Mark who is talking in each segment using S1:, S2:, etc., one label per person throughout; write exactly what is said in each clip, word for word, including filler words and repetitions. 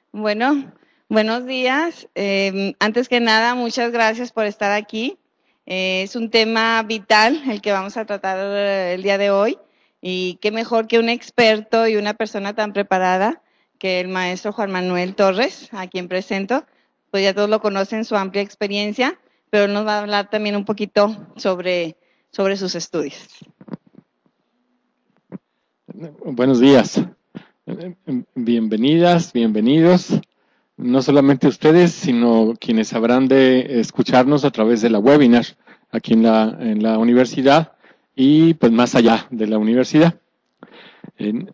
S1: Bueno, buenos días. Eh, antes que nada, muchas gracias por estar aquí. Eh, es un tema vital el que vamos a tratar eh, el día de hoy. Y qué mejor que un experto y una persona tan preparada que el maestro Juan Manuel Torres, a quien presento. Pues ya todos lo conocen, su amplia experiencia, pero él nos va a hablar también un poquito sobre, sobre sus estudios.
S2: Buenos días. Bienvenidas, bienvenidos. No solamente ustedes, sino quienes habrán de escucharnos a través de la webinar aquí en la, en la universidad y pues más allá de la universidad. En,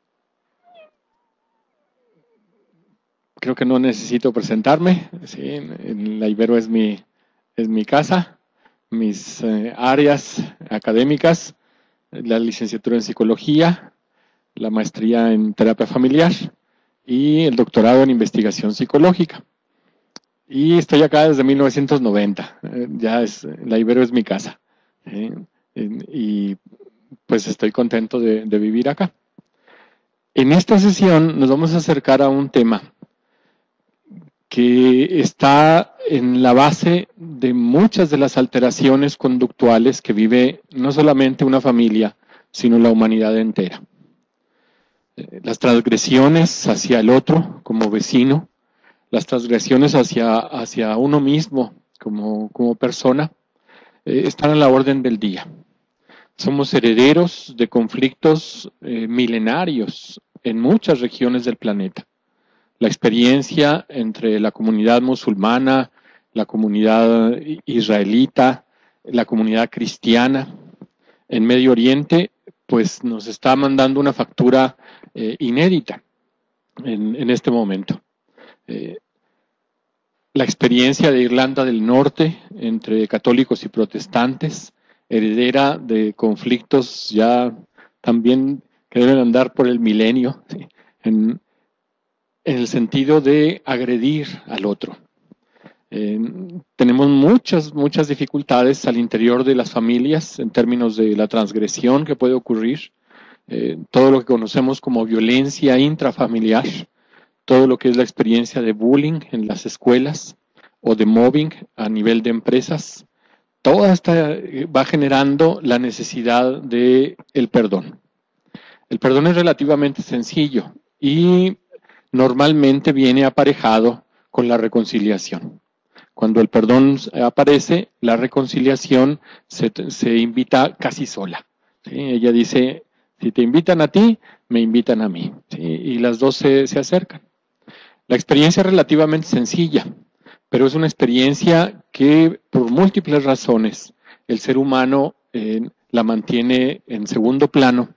S2: creo que no necesito presentarme. Sí, en la Ibero es mi, es mi casa, mis eh, áreas académicas, la licenciatura en psicología, la maestría en terapia familiar y el doctorado en investigación psicológica. Y estoy acá desde mil novecientos noventa, eh, ya es, la Ibero es mi casa. ¿eh? Y pues estoy contento de, de vivir acá. En esta sesión nos vamos a acercar a un tema que está en la base de muchas de las alteraciones conductuales que vive no solamente una familia, sino la humanidad entera. Las transgresiones hacia el otro como vecino, las transgresiones hacia, hacia uno mismo como, como persona, eh, están a la orden del día. Somos herederos de conflictos eh, milenarios en muchas regiones del planeta. La experiencia entre la comunidad musulmana, la comunidad israelita, la comunidad cristiana en Medio Oriente, pues nos está mandando una factura eh, inédita en, en este momento. Eh, la experiencia de Irlanda del Norte entre católicos y protestantes, heredera de conflictos ya también que deben andar por el milenio, ¿sí? en, en el sentido de agredir al otro. Eh, tenemos muchas, muchas dificultades al interior de las familias en términos de la transgresión que puede ocurrir, eh, todo lo que conocemos como violencia intrafamiliar, todo lo que es la experiencia de bullying en las escuelas o de mobbing a nivel de empresas, toda esta va generando la necesidad de el perdón. El perdón es relativamente sencillo y normalmente viene aparejado con la reconciliación. Cuando el perdón aparece, la reconciliación se, se invita casi sola. ¿sí? Ella dice, si te invitan a ti, me invitan a mí. ¿sí? Y las dos se, se acercan. La experiencia es relativamente sencilla, pero es una experiencia que por múltiples razones el ser humano eh, la mantiene en segundo plano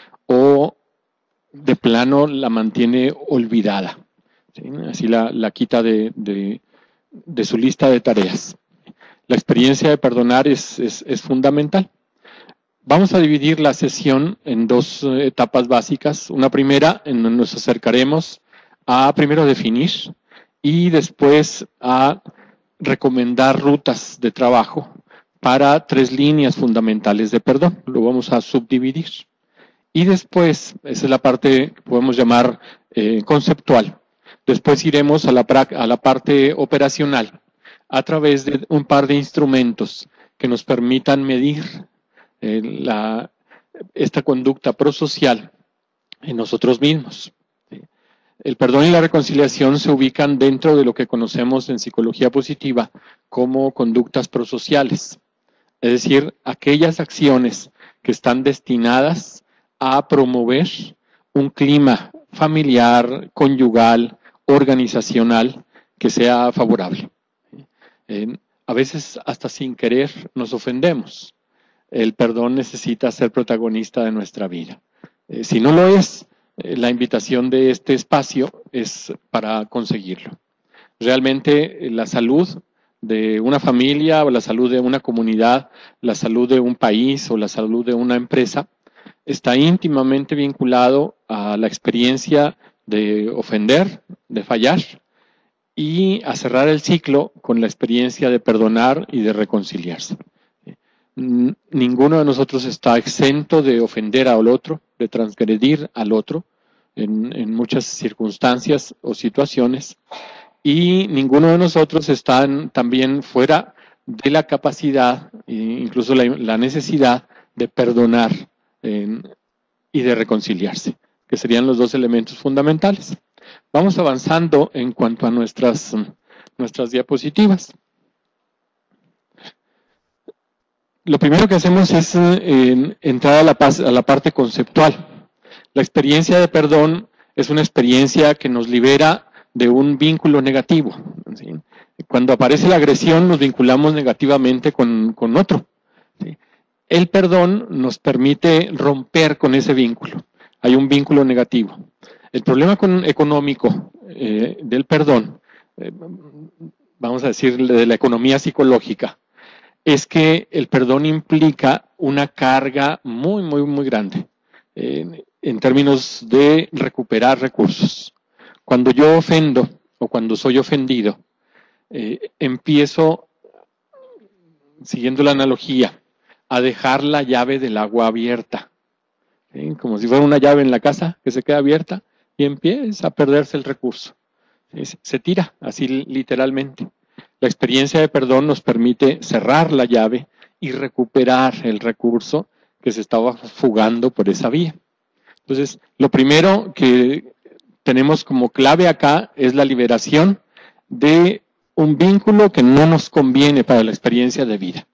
S2: o de plano la mantiene olvidada. ¿sí? Así la, la quita de, de de su lista de tareas. La experiencia de perdonar es, es, es fundamental. Vamos a dividir la sesión en dos etapas básicas. Una primera, en donde nos acercaremos a primero definir y después a recomendar rutas de trabajo para tres líneas fundamentales de perdón. Lo vamos a subdividir. Y después, esa es la parte que podemos llamar eh, conceptual. Después iremos a la, a la parte operacional a través de un par de instrumentos que nos permitan medir eh, la, esta conducta prosocial en nosotros mismos. El perdón y la reconciliación se ubican dentro de lo que conocemos en psicología positiva como conductas prosociales, es decir, aquellas acciones que están destinadas a promover un clima familiar, conyugal, organizacional que sea favorable. Eh, a veces hasta sin querer nos ofendemos. El perdón necesita ser protagonista de nuestra vida. Eh, si no lo es, eh, la invitación de este espacio es para conseguirlo. Realmente eh, la salud de una familia o la salud de una comunidad, la salud de un país o la salud de una empresa está íntimamente vinculado a la experiencia de ofender, de fallar, y a cerrar el ciclo con la experiencia de perdonar y de reconciliarse. Ninguno de nosotros está exento de ofender al otro, de transgredir al otro. en, en muchas circunstancias o situaciones, y ninguno de nosotros está también fuera de la capacidad, e incluso la, la necesidad de perdonar eh, y de reconciliarse, que serían los dos elementos fundamentales. Vamos avanzando en cuanto a nuestras, nuestras diapositivas. Lo primero que hacemos es eh, entrar a la, a la parte conceptual. La experiencia de perdón es una experiencia que nos libera de un vínculo negativo. ¿Sí? Cuando aparece la agresión nos vinculamos negativamente con, con otro. ¿Sí? El perdón nos permite romper con ese vínculo. Hay un vínculo negativo. El problema con, económico eh, del perdón, eh, vamos a decir de la economía psicológica, es que el perdón implica una carga muy, muy, muy grande eh, en términos de recuperar recursos. Cuando yo ofendo o cuando soy ofendido, eh, empiezo, siguiendo la analogía, a dejar la llave del agua abierta, ¿sí? Como si fuera una llave en la casa que se queda abierta y empieza a perderse el recurso. ¿Sí? Se tira, así literalmente. La experiencia de perdón nos permite cerrar la llave y recuperar el recurso que se estaba fugando por esa vía. Entonces, lo primero que tenemos como clave acá es la liberación de un vínculo que no nos conviene para la experiencia de vida.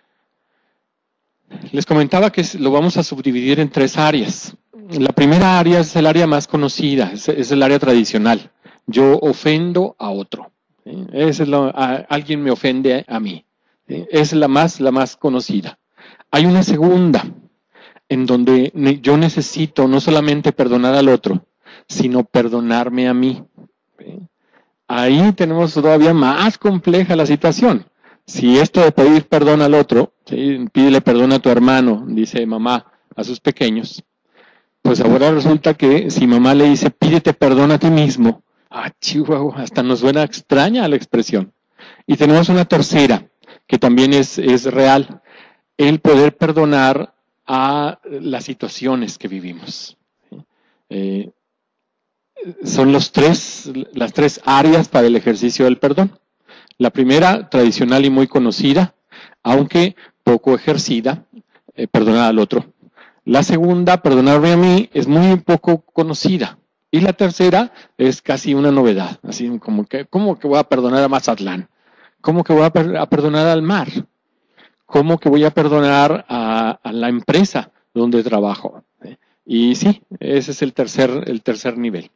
S2: Les comentaba que lo vamos a subdividir en tres áreas. La primera área es el área más conocida, es, es el área tradicional. Yo ofendo a otro. ¿Sí? Es la, a, alguien me ofende a mí. ¿Sí? Es la más, la más conocida. Hay una segunda, en donde yo necesito no solamente perdonar al otro, sino perdonarme a mí. ¿Sí? Ahí tenemos todavía más compleja la situación. Si esto de pedir perdón al otro, ¿sí? Pídele perdón a tu hermano, dice mamá a sus pequeños, pues ahora resulta que si mamá le dice pídete perdón a ti mismo, ah, chihuahua, hasta nos suena extraña la expresión. Y tenemos una tercera, que también es, es real, el poder perdonar a las situaciones que vivimos. ¿Sí? Eh, son los tres, las tres áreas para el ejercicio del perdón. La primera, tradicional y muy conocida, aunque poco ejercida, eh, perdonar al otro. La segunda, perdonarme a mí, es muy poco conocida. Y la tercera es casi una novedad, así como que, ¿cómo que voy a perdonar a Mazatlán? ¿Cómo que voy a, per a perdonar al mar? ¿Cómo que voy a perdonar a, a la empresa donde trabajo? Y sí, ese es el tercer, el tercer nivel.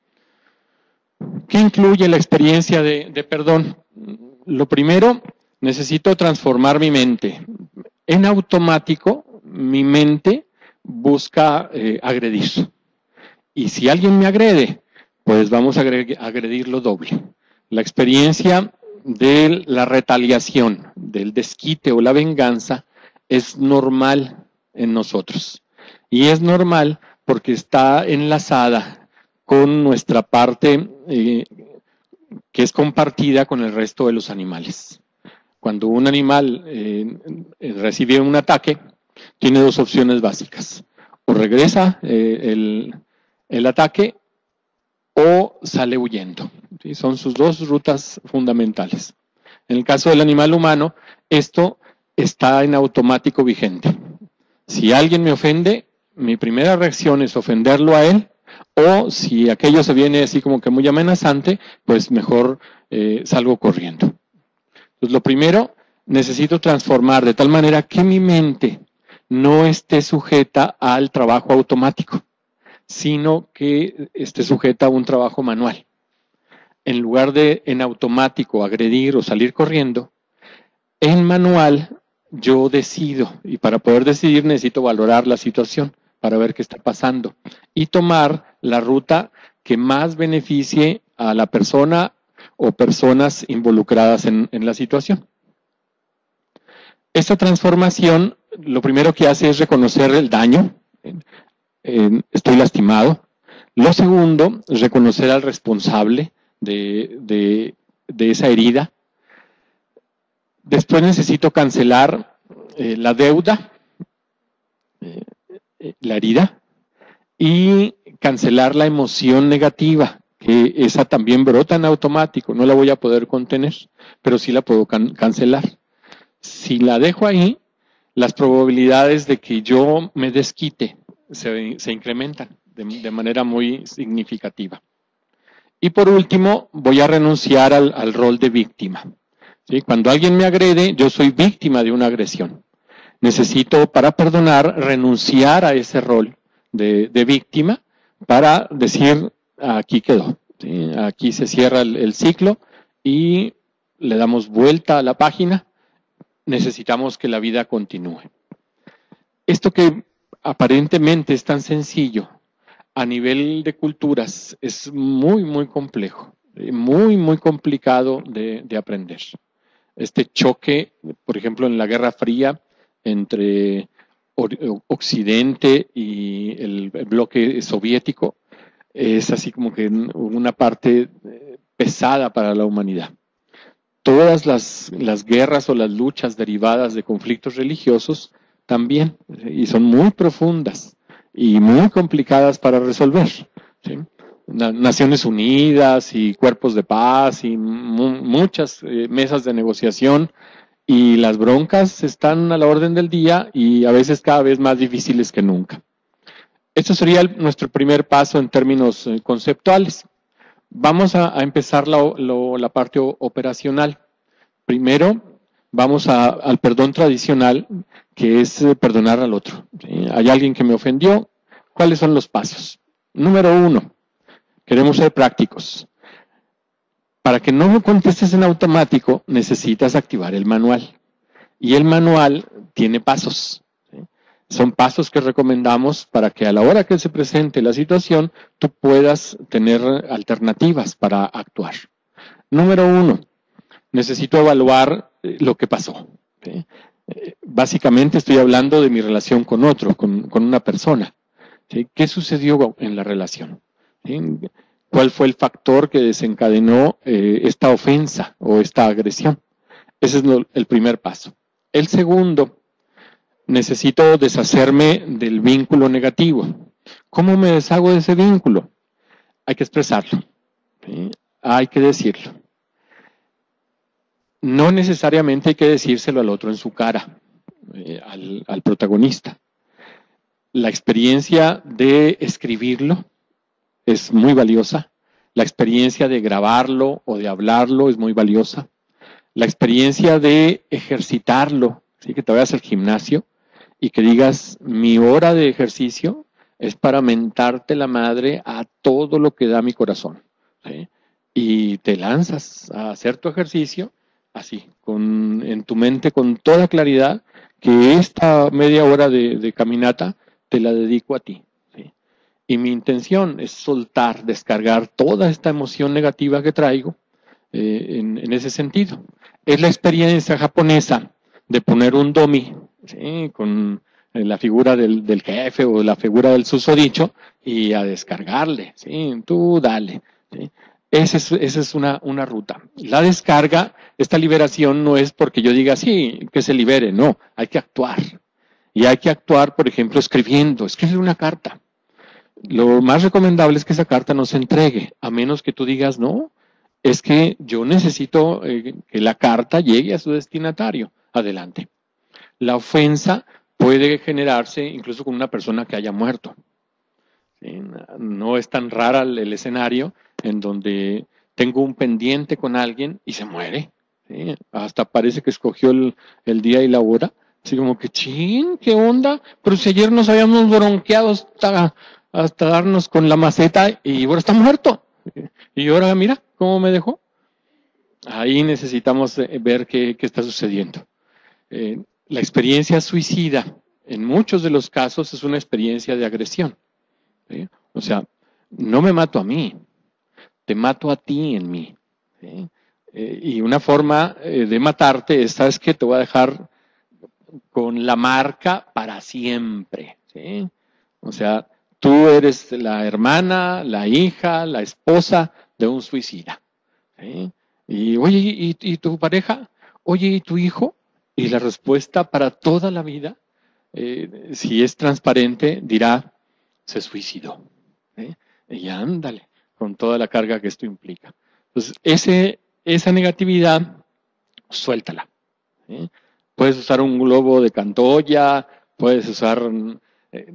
S2: ¿Qué incluye la experiencia de, de perdón? Lo primero, necesito transformar mi mente. En automático, mi mente busca eh, agredir. Y si alguien me agrede, pues vamos a agredirlo doble. La experiencia de la retaliación, del desquite o la venganza, es normal en nosotros. Y es normal porque está enlazada con nuestra parte eh, que es compartida con el resto de los animales. Cuando un animal eh, recibe un ataque, tiene dos opciones básicas. O regresa eh, el, el ataque o sale huyendo. ¿Sí? Son sus dos rutas fundamentales. En el caso del animal humano, esto está en automático vigente. Si alguien me ofende, mi primera reacción es ofenderlo a él, o si aquello se viene así como que muy amenazante, pues mejor eh, salgo corriendo. Entonces, lo primero, necesito transformar de tal manera que mi mente no esté sujeta al trabajo automático, sino que esté sujeta a un trabajo manual. En lugar de en automático agredir o salir corriendo, en manual yo decido, y para poder decidir necesito valorar la situación para ver qué está pasando y tomar la ruta que más beneficie a la persona o personas involucradas en, en la situación. Esta transformación lo primero que hace es reconocer el daño, eh, estoy lastimado. Lo segundo, reconocer al responsable de, de, de esa herida. Después necesito cancelar eh, la deuda, eh, la herida, y cancelar la emoción negativa, que esa también brota en automático, no la voy a poder contener, pero sí la puedo can cancelar. Si la dejo ahí, las probabilidades de que yo me desquite se, se incrementan de, de manera muy significativa. Y por último, voy a renunciar al, al rol de víctima. ¿Sí? Cuando alguien me agrede, yo soy víctima de una agresión. Necesito, para perdonar, renunciar a ese rol de, de víctima para decir, aquí quedó. ¿Sí? Aquí se cierra el, el ciclo y le damos vuelta a la página. Necesitamos que la vida continúe. Esto que aparentemente es tan sencillo, a nivel de culturas es muy, muy complejo, muy, muy complicado de, de aprender. Este choque, por ejemplo, en la Guerra Fría entre Occidente y el bloque soviético, es así como que una parte pesada para la humanidad. Todas las, las guerras o las luchas derivadas de conflictos religiosos también, y son muy profundas y muy complicadas para resolver. ¿Sí? Naciones Unidas y cuerpos de paz y mu muchas eh, mesas de negociación, y las broncas están a la orden del día y a veces cada vez más difíciles que nunca. Esto sería el, nuestro primer paso en términos eh, conceptuales. Vamos a, a empezar la, lo, la parte operacional. Primero, vamos a, al perdón tradicional, que es eh, perdonar al otro. ¿Sí? Hay alguien que me ofendió. ¿Cuáles son los pasos? Número uno, queremos ser prácticos. Para que no me contestes en automático, necesitas activar el manual. Y el manual tiene pasos. ¿Sí? Son pasos que recomendamos para que a la hora que se presente la situación, tú puedas tener alternativas para actuar. Número uno, necesito evaluar lo que pasó. ¿Sí? Básicamente estoy hablando de mi relación con otro, con, con una persona. ¿Sí? ¿Qué sucedió en la relación? ¿Sí? ¿Cuál fue el factor que desencadenó eh, esta ofensa o esta agresión? Ese es lo, el primer paso. El segundo, necesito deshacerme del vínculo negativo. ¿Cómo me deshago de ese vínculo? Hay que expresarlo. ¿Sí? Hay que decirlo. No necesariamente hay que decírselo al otro en su cara, eh, al, al protagonista. La experiencia de escribirlo es muy valiosa. La experiencia de grabarlo o de hablarlo es muy valiosa. La experiencia de ejercitarlo, ¿sí? Que te vayas al gimnasio y que digas, mi hora de ejercicio es para mentarte la madre a todo lo que da mi corazón. ¿Sí? Y te lanzas a hacer tu ejercicio así, con, en tu mente con toda claridad, que esta media hora de, de caminata te la dedico a ti. ¿Sí? Y mi intención es soltar, descargar toda esta emoción negativa que traigo eh, en, en ese sentido. Es la experiencia japonesa de poner un domi, ¿sí? Con la figura del, del jefe o la figura del susodicho y a descargarle. ¿Sí? Tú dale. ¿Sí? Esa es, esa es una, una ruta. La descarga, esta liberación no es porque yo diga, sí, que se libere, no, hay que actuar. Y hay que actuar, por ejemplo, escribiendo, escribir una carta. Lo más recomendable es que esa carta no se entregue, a menos que tú digas, no, es que yo necesito eh, que la carta llegue a su destinatario. Adelante. La ofensa puede generarse incluso con una persona que haya muerto. ¿Sí? No es tan rara el, el escenario en donde tengo un pendiente con alguien y se muere. ¿Sí? Hasta parece que escogió el, el día y la hora. Así como que, chin, ¿qué onda? Pero si ayer nos habíamos bronqueado hasta, hasta darnos con la maceta y ahora está muerto. Y ahora mira cómo me dejó. Ahí necesitamos ver qué, qué está sucediendo. Eh, la experiencia suicida, en muchos de los casos, es una experiencia de agresión. ¿Sí? O sea, no me mato a mí, te mato a ti en mí. ¿Sí? Eh, y una forma eh, de matarte es, ¿sabes qué? Te voy a dejar con la marca para siempre. ¿Sí? O sea, tú eres la hermana, la hija, la esposa de un suicida. ¿Sí? Y, oye, ¿y, y tu pareja? Oye, ¿y tu hijo? Y la respuesta para toda la vida, eh, si es transparente, dirá, se suicidó. ¿sí? Y ándale, con toda la carga que esto implica. Entonces, ese, esa negatividad, suéltala. ¿Sí? Puedes usar un globo de Cantoya, puedes usar eh,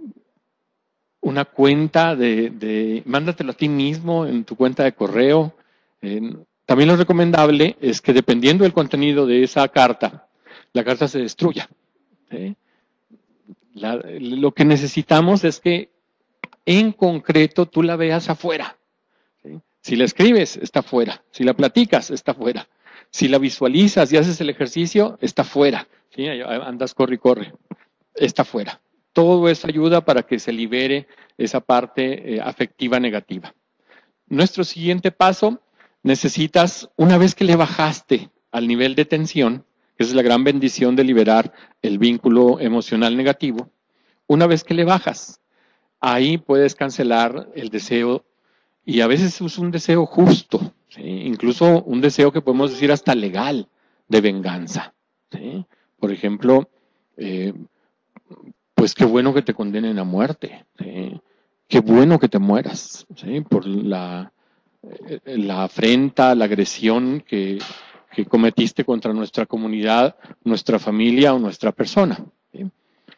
S2: una cuenta de, de, mándatelo a ti mismo en tu cuenta de correo. Eh, también lo recomendable es que dependiendo del contenido de esa carta, la carta se destruya. ¿Sí? La, lo que necesitamos es que en concreto tú la veas afuera. ¿Sí? Si la escribes, está afuera. Si la platicas, está afuera. Si la visualizas y haces el ejercicio, está fuera. ¿Sí? Andas, corre y corre. Está fuera. Todo eso ayuda para que se libere esa parte eh, afectiva negativa. Nuestro siguiente paso, necesitas, una vez que le bajaste al nivel de tensión, que es la gran bendición de liberar el vínculo emocional negativo, una vez que le bajas, ahí puedes cancelar el deseo, y a veces es un deseo justo, ¿sí? Incluso un deseo que podemos decir hasta legal, de venganza. ¿Sí? Por ejemplo, eh, pues qué bueno que te condenen a muerte, ¿sí? Qué bueno que te mueras, ¿sí? Por la, la afrenta, la agresión que, que cometiste contra nuestra comunidad, nuestra familia o nuestra persona. ¿Sí?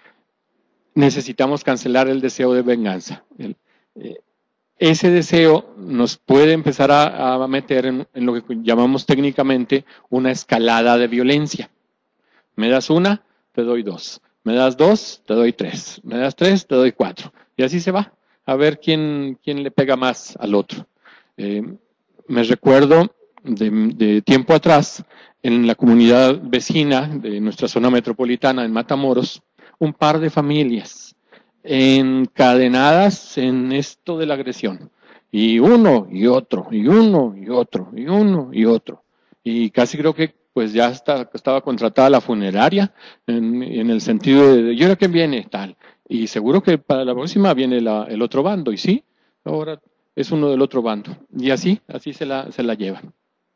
S2: Necesitamos cancelar el deseo de venganza. El, eh, ese deseo nos puede empezar a, a meter en, en lo que llamamos técnicamente una escalada de violencia. Me das una, te doy dos. Me das dos, te doy tres. Me das tres, te doy cuatro. Y así se va, a ver quién, quién le pega más al otro. Eh, me recuerdo de, de tiempo atrás, en la comunidad vecina de nuestra zona metropolitana, en Matamoros, un par de familias encadenadas en esto de la agresión. Y uno y otro, y uno y otro, y uno y otro. Y casi creo que pues ya está, estaba contratada la funeraria en, en el sentido de, ¿y ahora quién viene? Tal. Y seguro que para la próxima viene la, el otro bando. Y sí, ahora es uno del otro bando. Y así, así se la, se la llevan.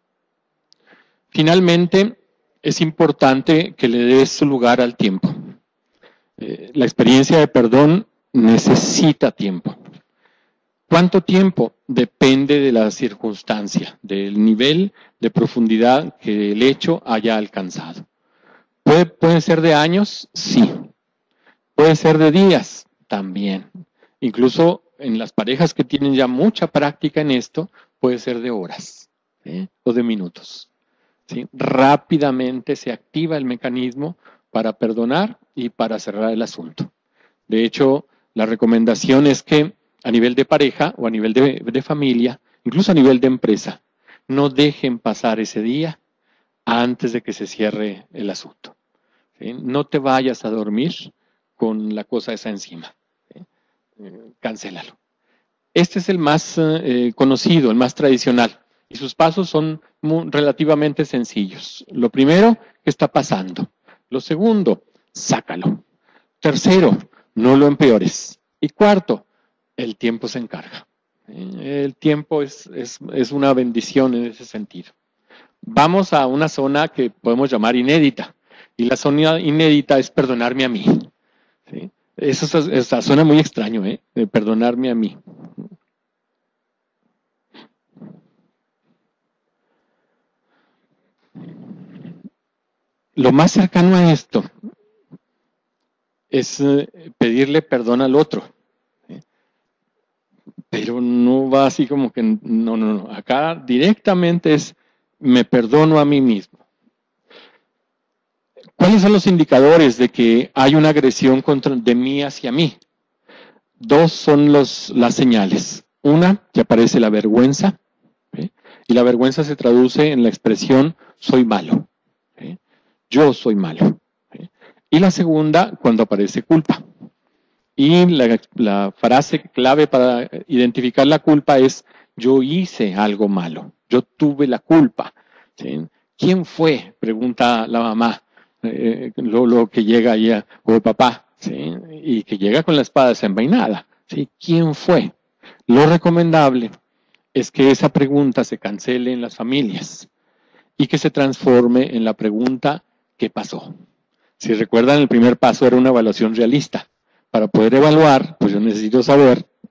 S2: Finalmente, es importante que le des su lugar al tiempo. Eh, la experiencia de perdón necesita tiempo. ¿Cuánto tiempo? Depende de la circunstancia, del nivel de profundidad que el hecho haya alcanzado. ¿Puede, puede ser de años? Sí. ¿Puede ser de días? También. Incluso en las parejas que tienen ya mucha práctica en esto, puede ser de horas, ¿sí? O de minutos. ¿Sí? Rápidamente se activa el mecanismo para perdonar y para cerrar el asunto. De hecho, la recomendación es que a nivel de pareja o a nivel de, de familia, incluso a nivel de empresa, no dejen pasar ese día antes de que se cierre el asunto. ¿Sí? No te vayas a dormir con la cosa esa encima. ¿Sí? Eh, cancélalo. Este es el más eh, conocido, el más tradicional, y sus pasos son muy, relativamente sencillos. Lo primero, ¿qué está pasando? Lo segundo, sácalo. Tercero, no lo empeores. Y cuarto, el tiempo se encarga. El tiempo es, es, es una bendición en ese sentido. Vamos a una zona que podemos llamar inédita. Y la zona inédita es perdonarme a mí. ¿Sí? Eso, eso suena muy extraño, ¿eh? De perdonarme a mí. Lo más cercano a esto es pedirle perdón al otro. Pero no va así como que, no, no, no. Acá directamente es, me perdono a mí mismo. ¿Cuáles son los indicadores de que hay una agresión contra, de mí hacia mí? Dos son los, las señales. Una, que aparece la vergüenza, ¿sí? Y la vergüenza se traduce en la expresión, soy malo. ¿Sí? Yo soy malo. ¿Sí? Y la segunda, cuando aparece culpa. Y la, la frase clave para identificar la culpa es, yo hice algo malo, yo tuve la culpa. ¿Sí? ¿Quién fue? Pregunta la mamá, eh, lo, lo que llega ahí, o el papá, ¿sí? Y que llega con la espada desenvainada. ¿Sí? ¿Quién fue? Lo recomendable es que esa pregunta se cancele en las familias y que se transforme en la pregunta, ¿qué pasó? Si recuerdan, el primer paso era una evaluación realista. Para poder evaluar, pues yo necesito saber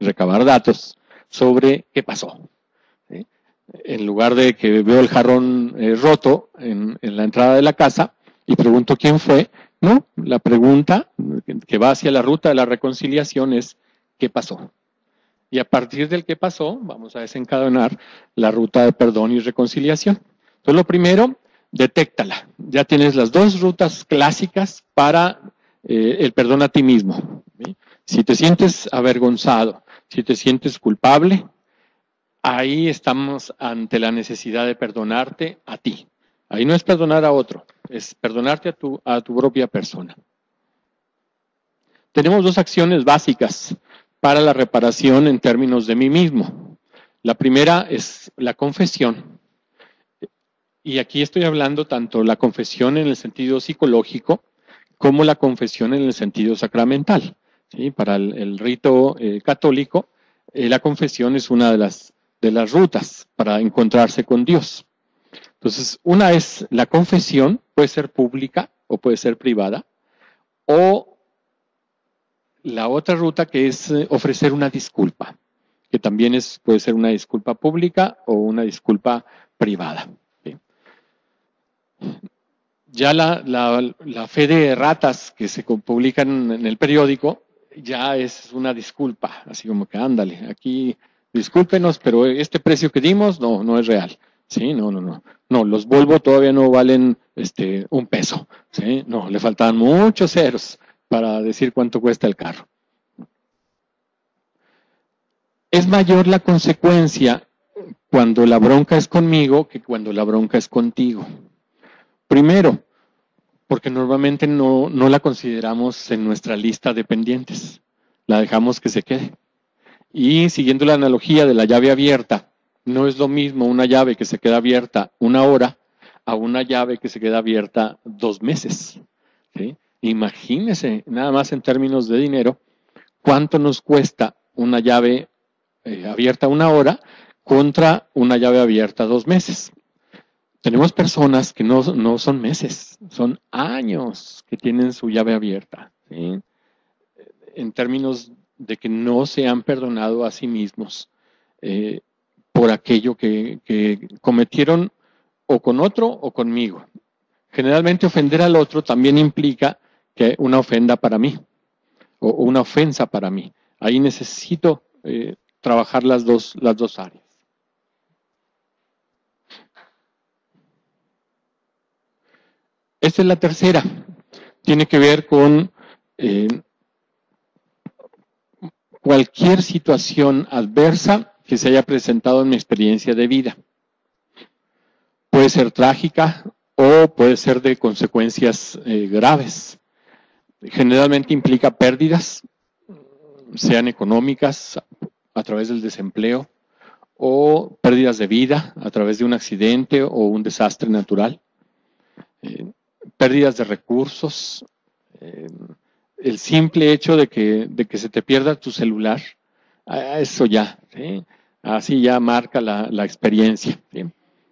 S2: recabar datos sobre qué pasó. ¿Sí? En lugar de que veo el jarrón eh, roto en, en la entrada de la casa y pregunto quién fue, no, la pregunta que va hacia la ruta de la reconciliación es ¿qué pasó? Y a partir del qué pasó, vamos a desencadenar la ruta de perdón y reconciliación. Entonces, lo primero, detéctala. Ya tienes las dos rutas clásicas para eh, el perdón a ti mismo. ¿Sí? Si te sientes avergonzado, si te sientes culpable, ahí estamos ante la necesidad de perdonarte a ti. Ahí no es perdonar a otro, es perdonarte a tu, a tu propia persona. Tenemos dos acciones básicas para la reparación en términos de mí mismo. La primera es la confesión. Y aquí estoy hablando tanto la confesión en el sentido psicológico como la confesión en el sentido sacramental. ¿Sí? Para el, el rito eh, católico, eh, la confesión es una de las, de las rutas para encontrarse con Dios. Entonces, una es la confesión, puede ser pública o puede ser privada, o la otra ruta que es ofrecer una disculpa, que también es, puede ser una disculpa pública o una disculpa privada. ¿Sí? Ya la, la, la fe de ratas que se publican en el periódico ya es una disculpa, así como que ándale, aquí discúlpenos, pero este precio que dimos no, no es real. Sí, no, no, no. No, los Volvo todavía no valen este, un peso. ¿Sí? No, le faltaban muchos ceros para decir cuánto cuesta el carro. Es mayor la consecuencia cuando la bronca es conmigo que cuando la bronca es contigo. Primero, porque normalmente no, no la consideramos en nuestra lista de pendientes. La dejamos que se quede. Y siguiendo la analogía de la llave abierta, no es lo mismo una llave que se queda abierta una hora a una llave que se queda abierta dos meses. ¿Sí? Imagínense, nada más en términos de dinero, cuánto nos cuesta una llave eh, abierta una hora contra una llave abierta dos meses. Tenemos personas que no, no son meses, son años que tienen su llave abierta. ¿Sí? En términos de que no se han perdonado a sí mismos. Eh, por aquello que, que cometieron o con otro o conmigo. Generalmente ofender al otro también implica que una ofenda para mí o una ofensa para mí. Ahí necesito eh, trabajar las dos, las dos áreas. Esta es la tercera. Tiene que ver con eh, cualquier situación adversa que se haya presentado en mi experiencia de vida. Puede ser trágica o puede ser de consecuencias eh, graves. Generalmente implica pérdidas, sean económicas a través del desempleo o pérdidas de vida a través de un accidente o un desastre natural. Eh, pérdidas de recursos, eh, el simple hecho de que, de que se te pierda tu celular, eso ya, ¿sí? Así ya marca la, la experiencia. ¿Sí?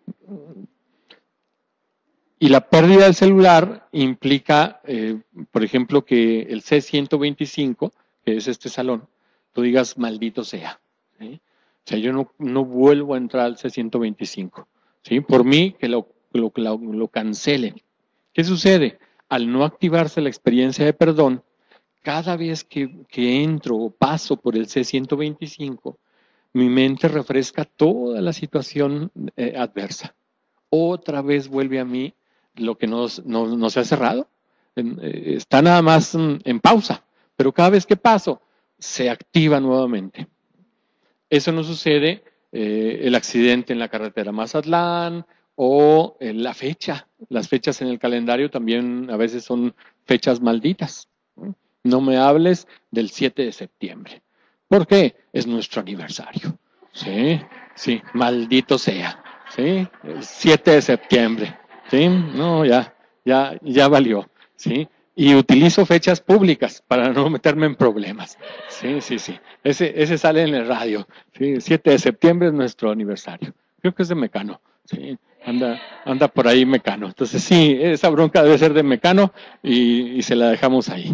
S2: Y la pérdida del celular implica, eh, por ejemplo, que el C ciento veinticinco, que es este salón, tú digas, maldito sea. ¿Sí? O sea, yo no, no vuelvo a entrar al C ciento veinticinco. ¿Sí? Por mí, que lo, lo, lo, lo cancelen. ¿Qué sucede? Al no activarse la experiencia de perdón, cada vez que, que entro o paso por el C ciento veinticinco, mi mente refresca toda la situación eh, adversa. Otra vez vuelve a mí lo que no, no, no se ha cerrado. Eh, está nada más en, en pausa, pero cada vez que paso, se activa nuevamente. Eso no sucede eh, el accidente en la carretera Mazatlán o eh, la fecha. Las fechas en el calendario también a veces son fechas malditas. No me hables del siete de septiembre. ¿Por qué? Es nuestro aniversario. Sí, sí, maldito sea. Sí, el siete de septiembre. Sí, no, ya, ya, ya valió. Sí, y utilizo fechas públicas para no meterme en problemas. Sí, sí, sí. Ese, ese sale en el radio. Sí, el siete de septiembre es nuestro aniversario. Creo que es de Mecano. Sí, anda, anda por ahí Mecano. Entonces sí, esa bronca debe ser de Mecano y, y se la dejamos ahí.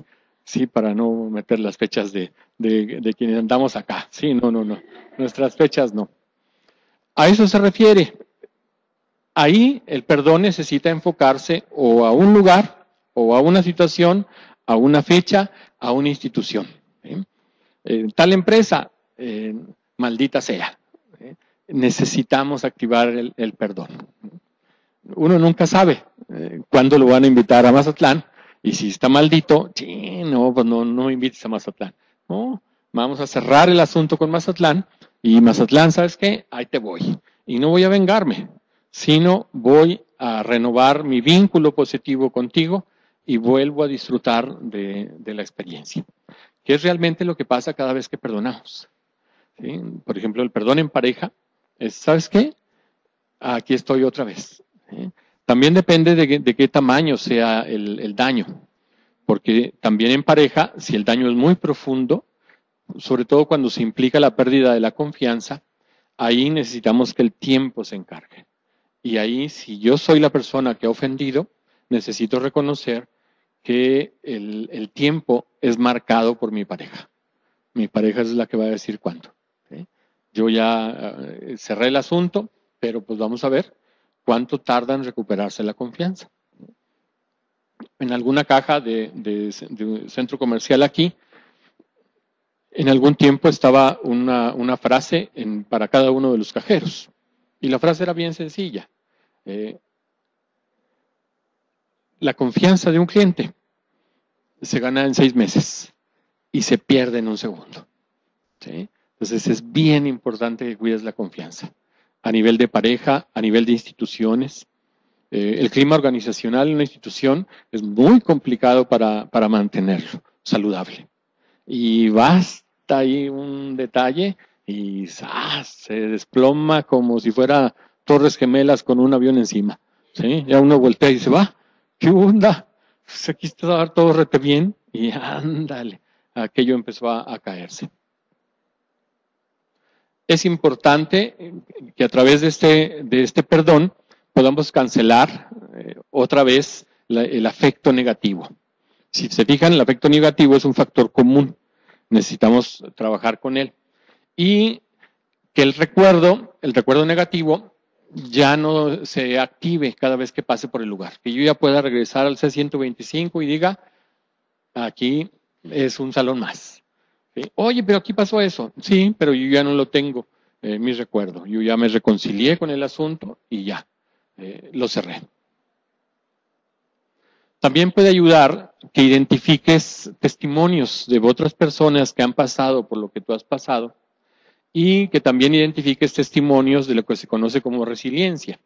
S2: Sí, para no meter las fechas de, de, de quienes andamos acá. Sí, no, no, no. Nuestras fechas no. A eso se refiere. Ahí el perdón necesita enfocarse o a un lugar, o a una situación, a una fecha, a una institución. ¿Sí? Eh, tal empresa, eh, maldita sea. ¿Sí? Necesitamos activar el, el perdón. Uno nunca sabe eh, cuándo lo van a invitar a Mazatlán. Y si está maldito, sí, no, pues no, no me invites a Mazatlán. No, vamos a cerrar el asunto con Mazatlán. Y Mazatlán, ¿sabes qué? Ahí te voy. Y no voy a vengarme, sino voy a renovar mi vínculo positivo contigo y vuelvo a disfrutar de, de la experiencia. Que es realmente lo que pasa cada vez que perdonamos. ¿Sí? Por ejemplo, el perdón en pareja es, ¿sabes qué? Aquí estoy otra vez. ¿Sí? También depende de, de qué tamaño sea el, el daño, porque también en pareja, si el daño es muy profundo, sobre todo cuando se implica la pérdida de la confianza, ahí necesitamos que el tiempo se encargue. Y ahí, si yo soy la persona que ha ofendido, necesito reconocer que el, el tiempo es marcado por mi pareja. Mi pareja es la que va a decir cuándo. ¿Sí? Yo ya uh, cerré el asunto, pero pues vamos a ver cuánto tarda en recuperarse la confianza. En alguna caja de, de, de un centro comercial aquí, en algún tiempo estaba una, una frase en, para cada uno de los cajeros. Y la frase era bien sencilla. Eh, la confianza de un cliente se gana en seis meses y se pierde en un segundo. ¿Sí? Entonces es bien importante que cuides la confianza. A nivel de pareja, a nivel de instituciones. Eh, el clima organizacional en una institución es muy complicado para, para mantenerlo saludable. Y basta ahí un detalle y ¡zas! Se desploma como si fuera Torres Gemelas con un avión encima. ¿Sí? Ya uno voltea y se va. ¿Qué onda? Pues aquí está todo rete bien y ándale. Aquello empezó a, a caerse. Es importante que a través de este, de este perdón podamos cancelar eh, otra vez la, el afecto negativo. Si se fijan, el afecto negativo es un factor común. Necesitamos trabajar con él. Y que el recuerdo, el recuerdo negativo, ya no se active cada vez que pase por el lugar. Que yo ya pueda regresar al C ciento veinticinco y diga, aquí es un salón más. ¿Sí? Oye, pero aquí pasó eso. Sí, pero yo ya no lo tengo en eh, mi recuerdo. Yo ya me reconcilié con el asunto y ya, eh, lo cerré. También puede ayudar que identifiques testimonios de otras personas que han pasado por lo que tú has pasado y que también identifiques testimonios de lo que se conoce como resiliencia.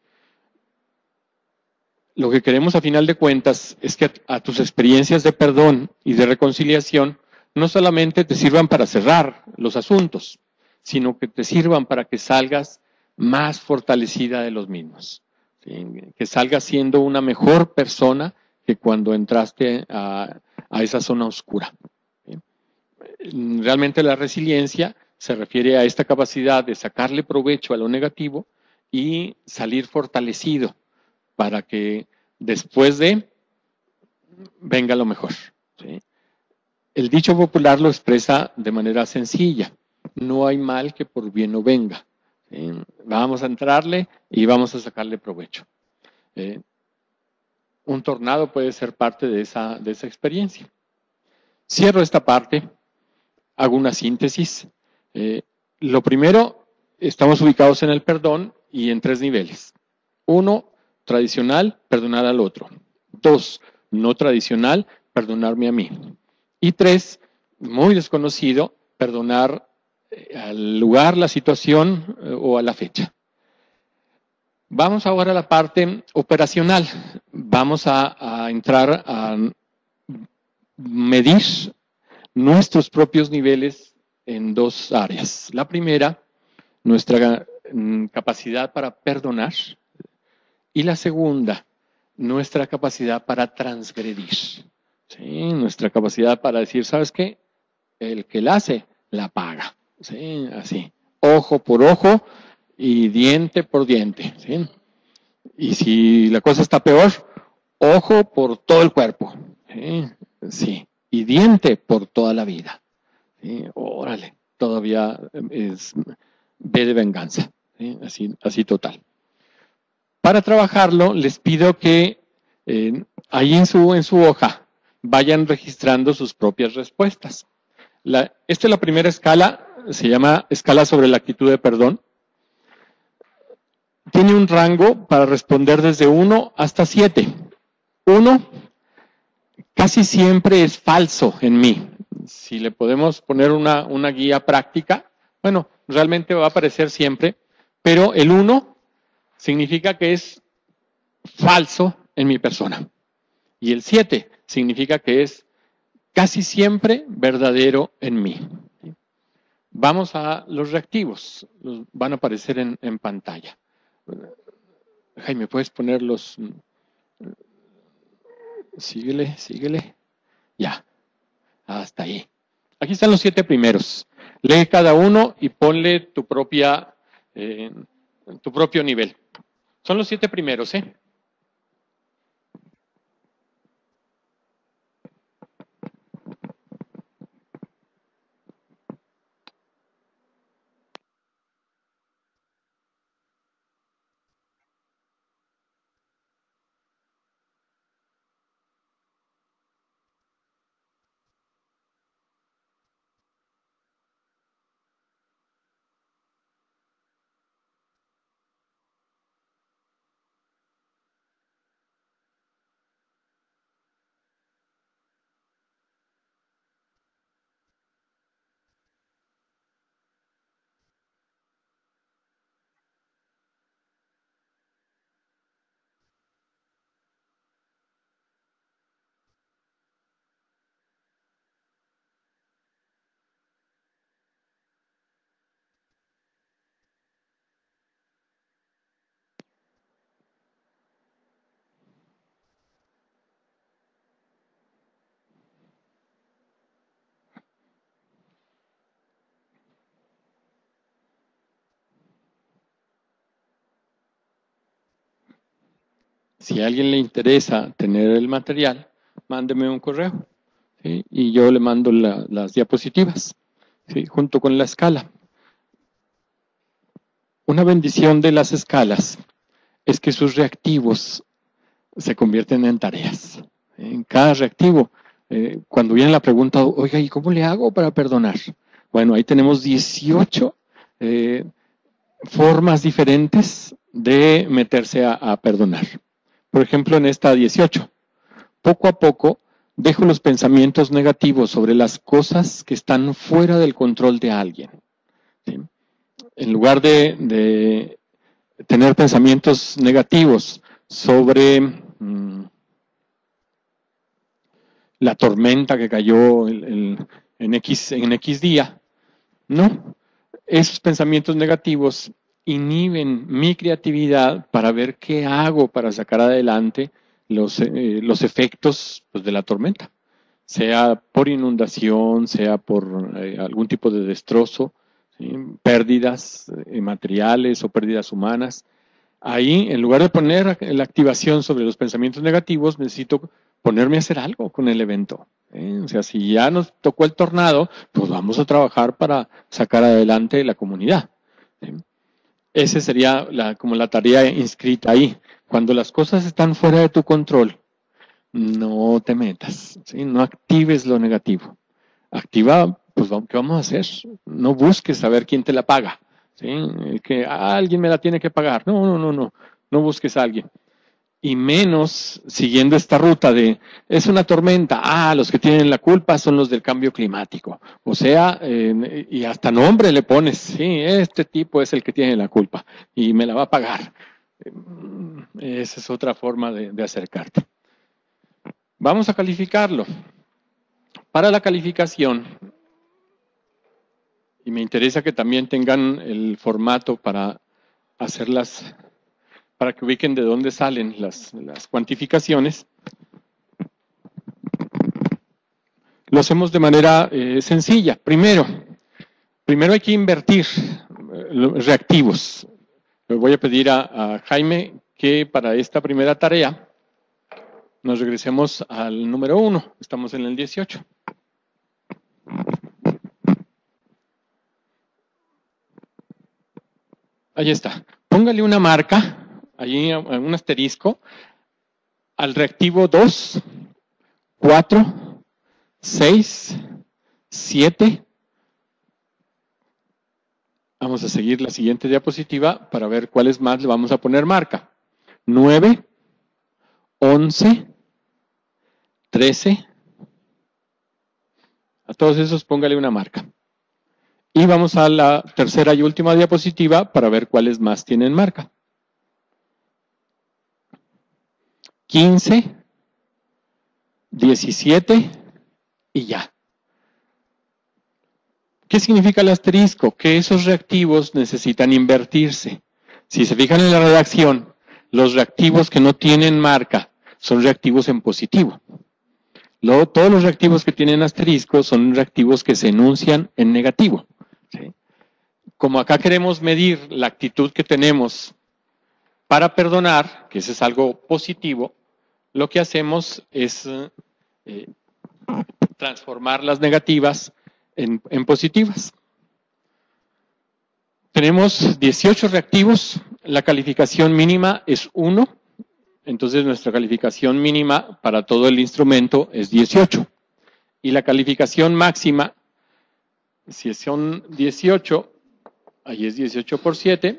S2: Lo que queremos a final de cuentas es que a, a tus experiencias de perdón y de reconciliación no solamente te sirvan para cerrar los asuntos, sino que te sirvan para que salgas más fortalecida de los mismos. ¿Sí? Que salgas siendo una mejor persona que cuando entraste a, a esa zona oscura. ¿Sí? Realmente la resiliencia se refiere a esta capacidad de sacarle provecho a lo negativo y salir fortalecido para que después de venga lo mejor. ¿Sí? El dicho popular lo expresa de manera sencilla. No hay mal que por bien no venga. ¿Sí? Vamos a entrarle y vamos a sacarle provecho. ¿Eh? Un tornado puede ser parte de esa, de esa experiencia. Cierro esta parte, hago una síntesis. Eh, lo primero, estamos ubicados en el perdón y en tres niveles. Uno, tradicional, perdonar al otro. Dos, no tradicional, perdonarme a mí. Y tres, muy desconocido, perdonar al lugar, la situación o a la fecha. Vamos ahora a la parte operacional. Vamos a, a entrar a medir nuestros propios niveles en dos áreas. La primera, nuestra capacidad para perdonar. Y la segunda, nuestra capacidad para transgredir. ¿Sí? Nuestra capacidad para decir, ¿sabes qué? El que la hace, la paga. ¿Sí? Así, ojo por ojo y diente por diente. ¿Sí? Y si la cosa está peor, ojo por todo el cuerpo. ¿Sí? Sí. y diente por toda la vida. ¿Sí? Órale, todavía es B de venganza, ¿sí? así, así total. Para trabajarlo, les pido que eh, ahí en su, en su hoja vayan registrando sus propias respuestas. La, esta es la primera escala, se llama escala sobre la actitud de perdón. Tiene un rango para responder desde uno hasta siete. uno, casi siempre es falso en mí. Si le podemos poner una, una guía práctica, bueno, realmente va a aparecer siempre, pero el uno significa que es falso en mi persona. Y el siete significa que es casi siempre verdadero en mí. Vamos a los reactivos, los van a aparecer en, en pantalla. Jaime, ¿puedes ponerlos? Síguele, síguele. Ya, hasta ahí. Aquí están los siete primeros. Lee cada uno y ponle tu propia, eh, tu propio nivel. Son los siete primeros, ¿eh? Si a alguien le interesa tener el material, mándeme un correo, ¿sí? Y yo le mando la, las diapositivas, ¿sí? Junto con la escala. Una bendición de las escalas es que sus reactivos se convierten en tareas. En cada reactivo, eh, cuando viene la pregunta, oiga, ¿y cómo le hago para perdonar? Bueno, ahí tenemos dieciocho eh, formas diferentes de meterse a, a perdonar. Por ejemplo, en esta dieciocho, poco a poco dejo los pensamientos negativos sobre las cosas que están fuera del control de alguien. ¿Sí? En lugar de, de tener pensamientos negativos sobre mmm, la tormenta que cayó el, el, en, X, en X día, no, esos pensamientos negativos inhiben mi creatividad para ver qué hago para sacar adelante los, eh, los efectos pues, de la tormenta, sea por inundación, sea por eh, algún tipo de destrozo, ¿sí? Pérdidas eh, materiales o pérdidas humanas. Ahí, en lugar de poner la activación sobre los pensamientos negativos, necesito ponerme a hacer algo con el evento. ¿eh? O sea, si ya nos tocó el tornado, pues vamos a trabajar para sacar adelante la comunidad. ¿sí? Esa sería la, como la tarea inscrita ahí. Cuando las cosas están fuera de tu control, no te metas, ¿sí? No actives lo negativo. Activa, pues, ¿qué vamos a hacer? No busques saber quién te la paga. ¿sí? Que ah, alguien me la tiene que pagar. No, no, no, no. No busques a alguien. Y menos siguiendo esta ruta de, es una tormenta, ah, los que tienen la culpa son los del cambio climático. O sea, eh, y hasta nombre le pones, sí, este tipo es el que tiene la culpa y me la va a pagar. Esa es otra forma de, de acercarte. Vamos a calificarlo. Para la calificación, y me interesa que también tengan el formato para hacerlas, para que ubiquen de dónde salen las, las cuantificaciones. Lo hacemos de manera eh, sencilla. Primero, primero hay que invertir eh, reactivos. Le voy a pedir a, a Jaime que para esta primera tarea nos regresemos al número uno. Estamos en el dieciocho. Ahí está. Póngale una marca, allí un asterisco, al reactivo dos, cuatro, seis, siete. Vamos a seguir la siguiente diapositiva para ver cuáles más le vamos a poner marca. nueve, once, trece. A todos esos póngale una marca. Y vamos a la tercera y última diapositiva para ver cuáles más tienen marca. quince, diecisiete y ya. ¿Qué significa el asterisco? Que esos reactivos necesitan invertirse. Si se fijan en la redacción, los reactivos que no tienen marca son reactivos en positivo. Luego, todos los reactivos que tienen asterisco son reactivos que se enuncian en negativo. ¿Sí? Como acá queremos medir la actitud que tenemos para perdonar, que ese es algo positivo, lo que hacemos es eh, transformar las negativas en, en positivas. Tenemos dieciocho reactivos, la calificación mínima es uno, entonces nuestra calificación mínima para todo el instrumento es dieciocho. Y la calificación máxima, si son dieciocho, ahí es dieciocho por siete,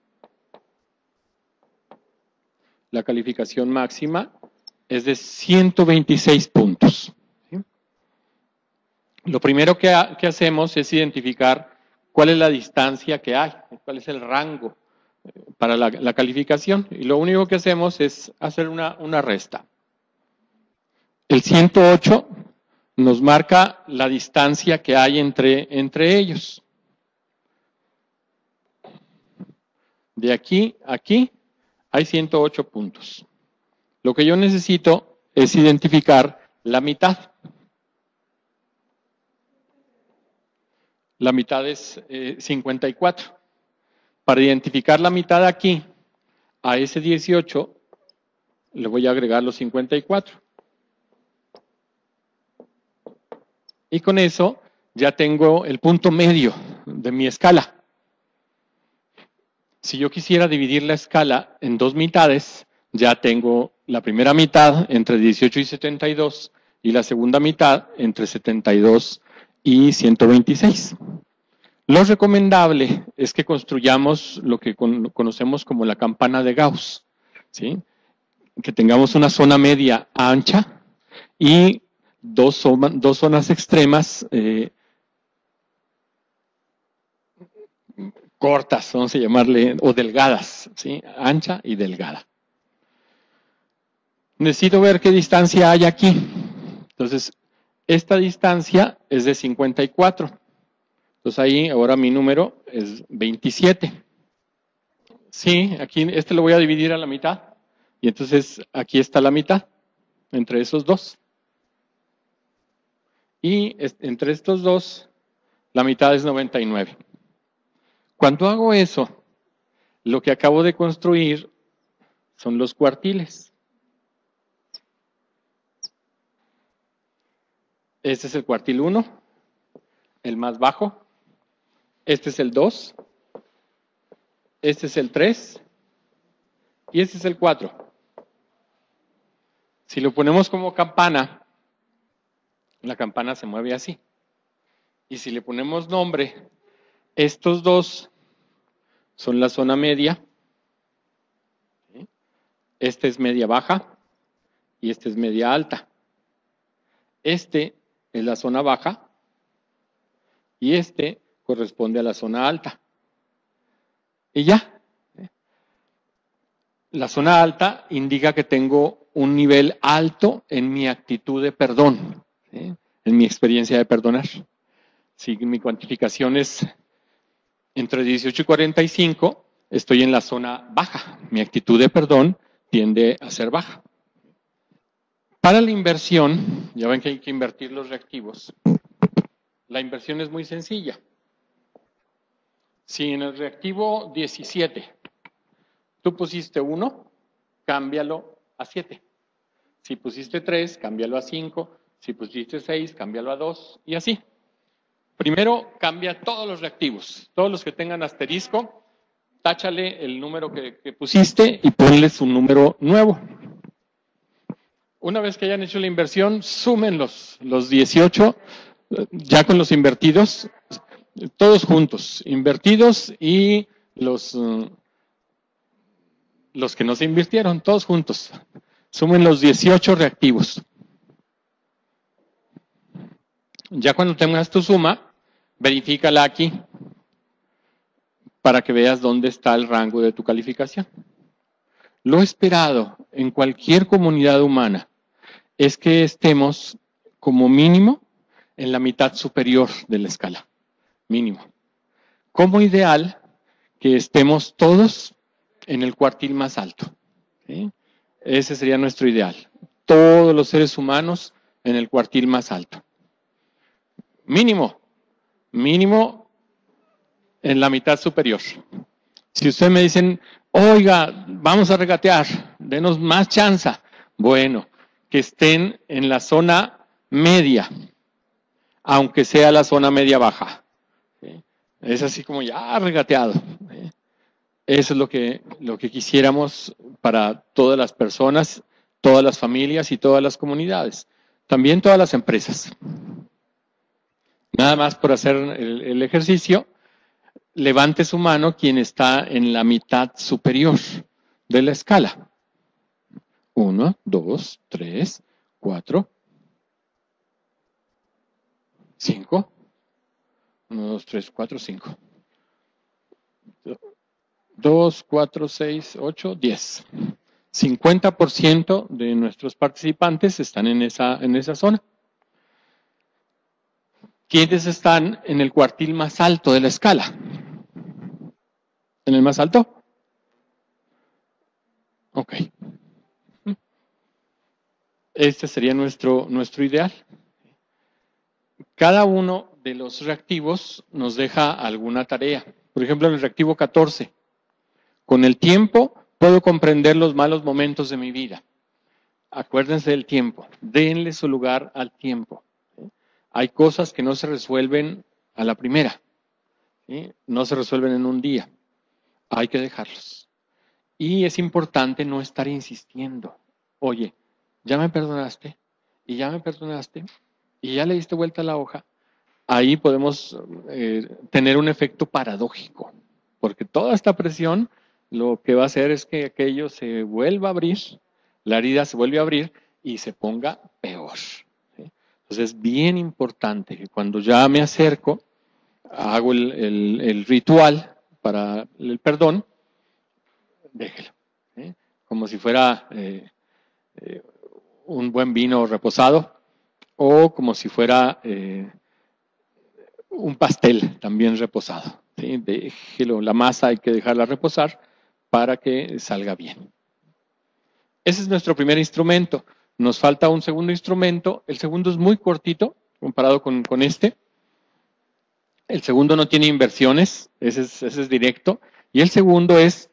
S2: la calificación máxima es de ciento veintiséis puntos. ¿Sí? Lo primero que, ha, que hacemos es identificar cuál es la distancia que hay, cuál es el rango para la, la calificación. Y lo único que hacemos es hacer una, una resta. El ciento ocho nos marca la distancia que hay entre, entre ellos. De aquí a aquí hay ciento ocho puntos. Lo que yo necesito es identificar la mitad. La mitad es eh, cincuenta y cuatro. Para identificar la mitad aquí, a ese dieciocho, le voy a agregar los cincuenta y cuatro. Y con eso ya tengo el punto medio de mi escala. Si yo quisiera dividir la escala en dos mitades, ya tengo la primera mitad entre dieciocho y setenta y dos y la segunda mitad entre setenta y dos y ciento veintiséis. Lo recomendable es que construyamos lo que conocemos como la campana de Gauss, ¿sí? Que tengamos una zona media ancha y dos, dos zonas extremas eh, cortas, vamos a llamarle, o delgadas, ¿sí? Ancha y delgada. Necesito ver qué distancia hay aquí. Entonces, esta distancia es de cincuenta y cuatro. Entonces ahí ahora mi número es veintisiete. Sí, aquí este lo voy a dividir a la mitad. Y entonces aquí está la mitad entre esos dos. Y entre estos dos, la mitad es noventa y nueve. Cuando hago eso, lo que acabo de construir son los cuartiles. Este es el cuartil uno, el más bajo. Este es el dos. Este es el tres. Y este es el cuatro. Si lo ponemos como campana, la campana se mueve así. Y si le ponemos nombre, estos dos son la zona media. Este es media baja y este es media alta. Este es la zona baja y este corresponde a la zona alta. Y ya. La zona alta indica que tengo un nivel alto en mi actitud de perdón, ¿sí? En mi experiencia de perdonar. Si mi cuantificación es entre dieciocho y cuarenta y cinco, estoy en la zona baja. Mi actitud de perdón tiende a ser baja. Para la inversión, ya ven que hay que invertir los reactivos. La inversión es muy sencilla. Si en el reactivo diecisiete tú pusiste uno, cámbialo a siete. Si pusiste tres, cámbialo a cinco. Si pusiste seis, cámbialo a dos y así. Primero, cambia todos los reactivos. Todos los que tengan asterisco, táchale el número que, que pusiste y ponles un número nuevo. Una vez que hayan hecho la inversión, sumen los, los dieciocho, ya con los invertidos, todos juntos, invertidos y los, uh, los que no se invirtieron, todos juntos. Sumen los dieciocho reactivos. Ya cuando tengas tu suma, verifícala aquí para que veas dónde está el rango de tu calificación. Lo esperado en cualquier comunidad humana es que estemos como mínimo en la mitad superior de la escala, mínimo. Como ideal, que estemos todos en el cuartil más alto. ¿Sí? Ese sería nuestro ideal. Todos los seres humanos en el cuartil más alto. Mínimo, mínimo en la mitad superior. Si ustedes me dicen, oiga, vamos a regatear, denos más chance. Bueno, que estén en la zona media, aunque sea la zona media baja. ¿Sí? Es así como ya regateado. ¿Sí? Eso es lo que, lo que quisiéramos para todas las personas, todas las familias y todas las comunidades. También todas las empresas. Nada más por hacer el, el ejercicio, levante su mano quien está en la mitad superior de la escala. Uno, dos, tres, cuatro, cinco. Uno, dos, tres, cuatro, cinco. Dos, cuatro, seis, ocho, diez. cincuenta por ciento de nuestros participantes están en esa, en esa zona. ¿Quiénes están en el cuartil más alto de la escala? ¿En el más alto? Ok. Este sería nuestro, nuestro ideal. Cada uno de los reactivos nos deja alguna tarea. Por ejemplo, en el reactivo catorce. Con el tiempo puedo comprender los malos momentos de mi vida. Acuérdense del tiempo. Denle su lugar al tiempo. Hay cosas que no se resuelven a la primera. ¿Sí? No se resuelven en un día. Hay que dejarlos. Y es importante no estar insistiendo. Oye, ¿ya me perdonaste? ¿Y ya me perdonaste? ¿Y ya le diste vuelta a la hoja? Ahí podemos eh, tener un efecto paradójico. Porque toda esta presión lo que va a hacer es que aquello se vuelva a abrir, la herida se vuelve a abrir y se ponga peor. Entonces es bien importante que cuando ya me acerco, hago el, el, el ritual para el perdón, déjelo. ¿eh? Como si fuera eh, eh, un buen vino reposado o como si fuera eh, un pastel también reposado. ¿sí? Déjelo, la masa hay que dejarla reposar para que salga bien. Ese es nuestro primer instrumento. Nos falta un segundo instrumento. El segundo es muy cortito comparado con, con este. El segundo no tiene inversiones, ese es, ese es directo. Y el segundo es,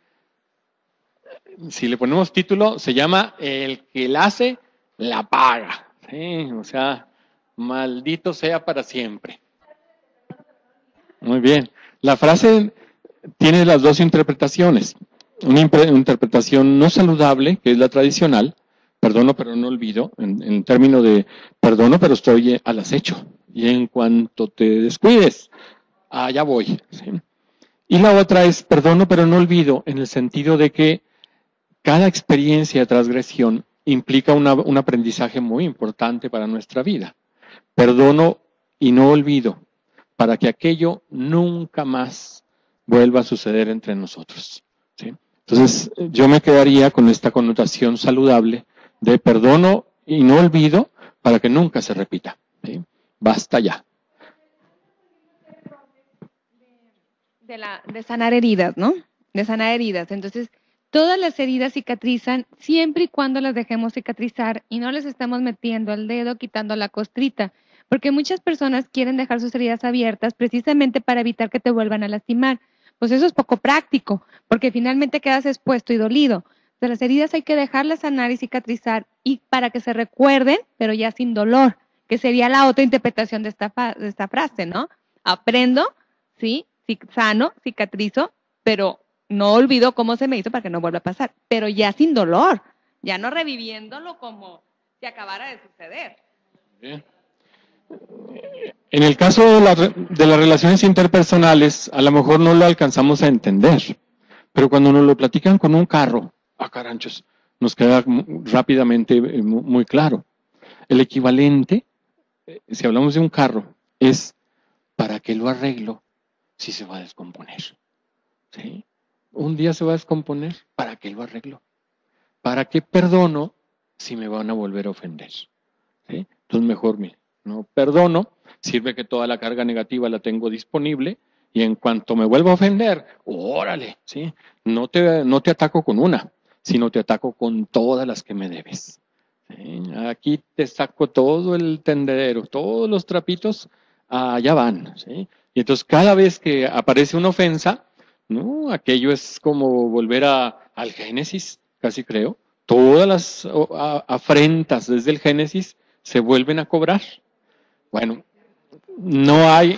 S2: si le ponemos título, se llama El que la hace, la paga. ¿Sí? O sea, maldito sea para siempre. Muy bien. La frase tiene las dos interpretaciones. Una interpretación no saludable, que es la tradicional, perdono pero no olvido, en, en términos de perdono pero estoy al acecho. Y en cuanto te descuides, allá voy. ¿sí? Y la otra es perdono pero no olvido, en el sentido de que cada experiencia de transgresión implica una, un aprendizaje muy importante para nuestra vida. Perdono y no olvido, para que aquello nunca más vuelva a suceder entre nosotros. ¿sí? Entonces, yo me quedaría con esta connotación saludable de perdono y no olvido para que nunca se repita. ¿sí? Basta ya.
S3: De, la, de sanar heridas, ¿no? De sanar heridas. Entonces, todas las heridas cicatrizan siempre y cuando las dejemos cicatrizar y no les estamos metiendo el dedo, quitando la costrita. Porque muchas personas quieren dejar sus heridas abiertas precisamente para evitar que te vuelvan a lastimar. Pues eso es poco práctico, porque finalmente quedas expuesto y dolido. De las heridas hay que dejarlas sanar y cicatrizar y para que se recuerden, pero ya sin dolor, que sería la otra interpretación de esta, de esta frase, ¿no? aprendo, ¿sí? Sí, sano, cicatrizo, pero no olvido cómo se me hizo para que no vuelva a pasar, pero ya sin dolor, ya no reviviéndolo como si acabara de suceder.
S2: Bien. En el caso de, la, de las relaciones interpersonales, a lo mejor no lo alcanzamos a entender, pero cuando nos lo platican con un carro, a caranchos, nos queda rápidamente muy claro. El equivalente, si hablamos de un carro, es ¿para qué lo arreglo si se va a descomponer? ¿Sí? Un día se va a descomponer, ¿para qué lo arreglo? ¿Para qué perdono si me van a volver a ofender? ¿Sí? Entonces mejor, mire, no perdono, sirve que toda la carga negativa la tengo disponible y en cuanto me vuelva a ofender, órale, ¿sí? No te, no te ataco con una, sino te ataco con todas las que me debes. ¿Sí? Aquí te saco todo el tendedero, todos los trapitos, allá van. ¿Sí? Y entonces cada vez que aparece una ofensa, ¿no? Aquello es como volver a, al Génesis, casi creo. Todas las a, afrentas desde el Génesis se vuelven a cobrar. Bueno, no hay,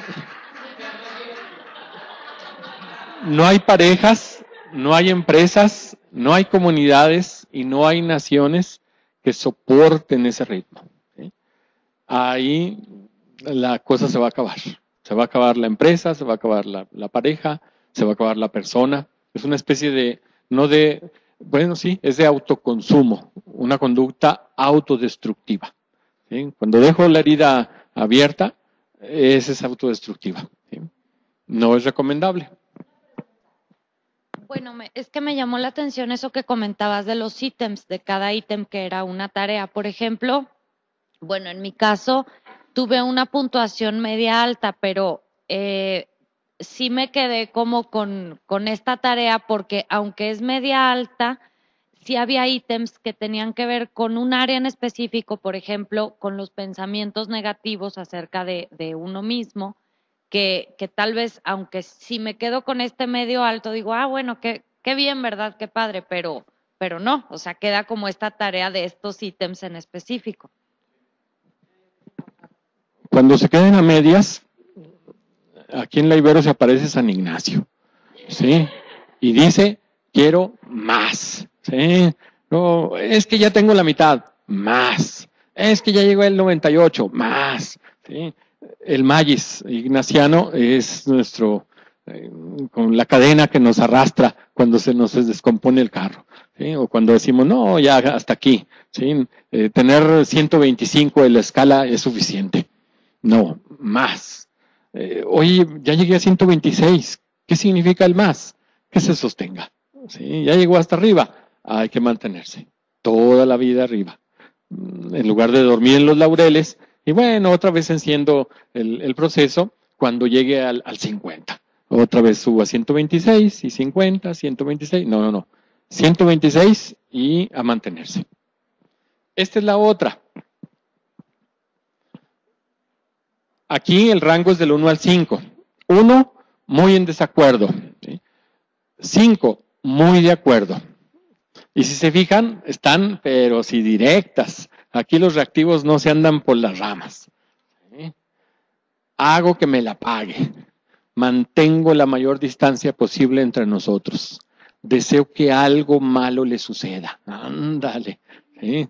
S2: no hay parejas, no hay empresas, no hay comunidades y no hay naciones que soporten ese ritmo. ¿Sí? Ahí la cosa se va a acabar. Se va a acabar la empresa, se va a acabar la, la pareja, se va a acabar la persona. Es una especie de, no de, bueno, sí, es de autoconsumo, una conducta autodestructiva. ¿Sí? Cuando dejo la herida abierta, esa es autodestructiva. ¿Sí? No es recomendable.
S4: Bueno, me, es que me llamó la atención eso que comentabas de los ítems, de cada ítem que era una tarea. Por ejemplo, bueno, en mi caso tuve una puntuación media alta, pero eh, sí me quedé como con, con esta tarea porque aunque es media alta, sí había ítems que tenían que ver con un área en específico, por ejemplo, con los pensamientos negativos acerca de, de uno mismo, que, que tal vez, aunque si me quedo con este medio alto, digo, ah, bueno, qué, qué bien, ¿verdad? Qué padre, pero, pero no, o sea, queda como esta tarea de estos ítems en específico.
S2: Cuando se queden a medias, aquí en la Ibero se aparece San Ignacio, ¿sí? Y dice, quiero más, ¿sí? No, es que ya tengo la mitad, más. Es que ya llegó el noventa y ocho, más, ¿sí? El Magis ignaciano es nuestro, eh, con la cadena que nos arrastra cuando se nos descompone el carro, ¿sí? O cuando decimos, no, ya hasta aquí, ¿sí? Eh, tener ciento veinticinco en la escala es suficiente. No, más. Eh, oye, ya llegué a ciento veintiséis. ¿Qué significa el más? Que se sostenga. ¿Sí? Ya llegó hasta arriba. Hay que mantenerse. Toda la vida arriba. En lugar de dormir en los laureles. Y bueno, otra vez enciendo el, el proceso cuando llegue al, al cincuenta. Otra vez subo a ciento veintiséis y cincuenta, ciento veintiséis. No, no, no. ciento veintiséis y a mantenerse. Esta es la otra. Aquí el rango es del uno al cinco. uno, muy en desacuerdo. ¿Sí? cinco, muy de acuerdo. Y si se fijan, están, pero sí directas. Aquí los reactivos no se andan por las ramas. ¿Sí? Hago que me la pague. Mantengo la mayor distancia posible entre nosotros. Deseo que algo malo le suceda. Ándale. ¿Sí?